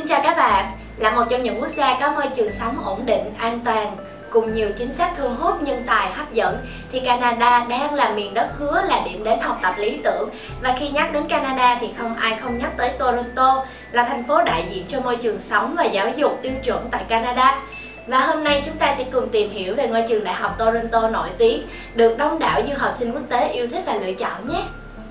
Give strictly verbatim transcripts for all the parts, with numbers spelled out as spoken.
Xin chào các bạn. Là một trong những quốc gia có môi trường sống ổn định, an toàn cùng nhiều chính sách thu hút nhân tài hấp dẫn thì Canada đang là miền đất hứa là điểm đến học tập lý tưởng. Và khi nhắc đến Canada thì không ai không nhắc tới Toronto, là thành phố đại diện cho môi trường sống và giáo dục tiêu chuẩn tại Canada. Và hôm nay chúng ta sẽ cùng tìm hiểu về ngôi trường đại học Toronto nổi tiếng, được đông đảo du học sinh quốc tế yêu thích và lựa chọn nhé.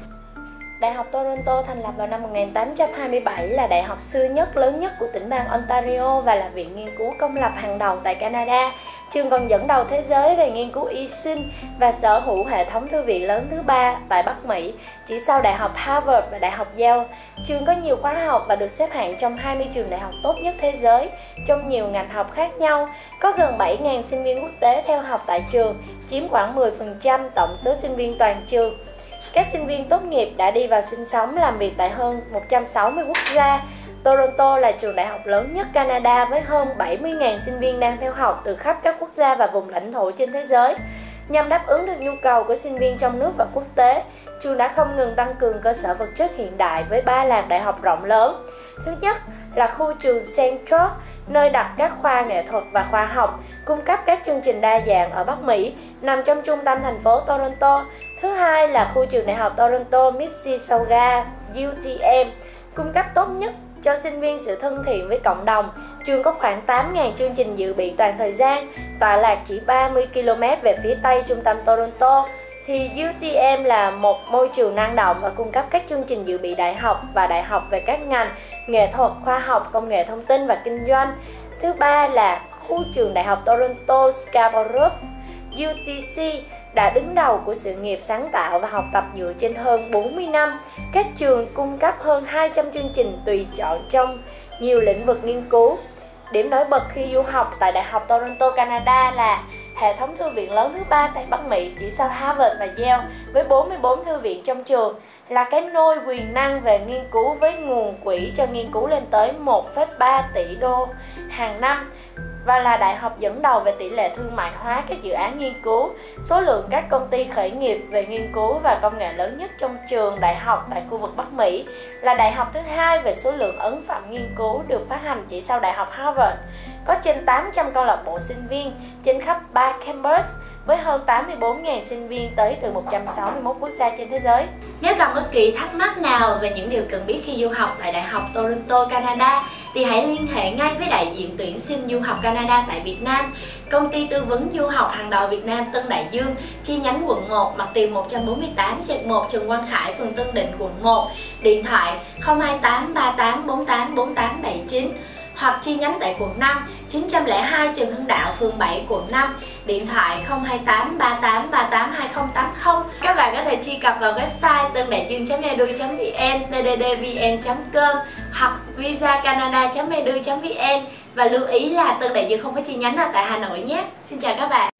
Đại học Toronto thành lập vào năm một nghìn tám trăm hai mươi bảy, là đại học xưa nhất, lớn nhất của tỉnh bang Ontario và là viện nghiên cứu công lập hàng đầu tại Canada. Trường còn dẫn đầu thế giới về nghiên cứu y sinh và sở hữu hệ thống thư viện lớn thứ ba tại Bắc Mỹ, chỉ sau Đại học Harvard và Đại học Yale. Trường có nhiều khóa học và được xếp hạng trong hai mươi trường đại học tốt nhất thế giới trong nhiều ngành học khác nhau. Có gần bảy nghìn sinh viên quốc tế theo học tại trường, chiếm khoảng mười phần trăm tổng số sinh viên toàn trường. Các sinh viên tốt nghiệp đã đi vào sinh sống làm việc tại hơn một trăm sáu mươi quốc gia. Toronto là trường đại học lớn nhất Canada với hơn bảy mươi nghìn sinh viên đang theo học từ khắp các quốc gia và vùng lãnh thổ trên thế giới. Nhằm đáp ứng được nhu cầu của sinh viên trong nước và quốc tế, trường đã không ngừng tăng cường cơ sở vật chất hiện đại với ba làng đại học rộng lớn. Thứ nhất là khu trường Central, nơi đặt các khoa nghệ thuật và khoa học, cung cấp các chương trình đa dạng ở Bắc Mỹ, nằm trong trung tâm thành phố Toronto. Thứ hai là khu trường đại học Toronto Mississauga U T M, cung cấp tốt nhất cho sinh viên sự thân thiện với cộng đồng. Trường có khoảng tám nghìn chương trình dự bị toàn thời gian, tọa lạc chỉ ba mươi ki lô mét về phía tây trung tâm Toronto. Thì U T M là một môi trường năng động và cung cấp các chương trình dự bị đại học và đại học về các ngành nghệ thuật, khoa học, công nghệ thông tin và kinh doanh. Thứ ba là khu trường đại học Toronto Scarborough U T C, đã đứng đầu của sự nghiệp sáng tạo và học tập dựa trên hơn bốn mươi năm. Các trường cung cấp hơn hai trăm chương trình tùy chọn trong nhiều lĩnh vực nghiên cứu. Điểm nổi bật khi du học tại Đại học Toronto, Canada là hệ thống thư viện lớn thứ ba tại Bắc Mỹ, chỉ sau Harvard và Yale với bốn mươi bốn thư viện trong trường, là cái nôi quyền năng về nghiên cứu với nguồn quỹ cho nghiên cứu lên tới một phẩy ba tỷ đô hàng năm, và là đại học dẫn đầu về tỷ lệ thương mại hóa các dự án nghiên cứu. Số lượng các công ty khởi nghiệp về nghiên cứu và công nghệ lớn nhất trong trường đại học tại khu vực Bắc Mỹ, là đại học thứ hai về số lượng ấn phẩm nghiên cứu được phát hành, chỉ sau Đại học Harvard. Có trên tám trăm câu lạc bộ sinh viên trên khắp ba campus với hơn tám mươi bốn nghìn sinh viên tới từ một trăm sáu mươi mốt quốc gia trên thế giới. Nếu còn bất kỳ thắc mắc nào về những điều cần biết khi du học tại Đại học Toronto, Canada thì hãy liên hệ ngay với đại diện tuyển sinh du học Canada tại Việt Nam, công ty tư vấn du học hàng đầu Việt Nam Tân Đại Dương, chi nhánh quận một, mặt tiền một trăm bốn mươi tám xẹt một Trần Quang Khải, phường Tân Định, quận một, điện thoại không hai tám ba tám bốn tám bốn tám bảy chín, hoặc chi nhánh tại quận năm, chín không hai Trần Hưng Đạo, phường bảy, quận năm, điện thoại không hai tám ba tám ba tám hai không tám không. Các bạn có thể truy cập vào website tân đại dương chấm e d u chấm v n, t d d v n chấm com hoặc visa canada chấm e d u chấm v n. Và lưu ý là Tân Đại Dương không có chi nhánh ở tại Hà Nội nhé. Xin chào các bạn.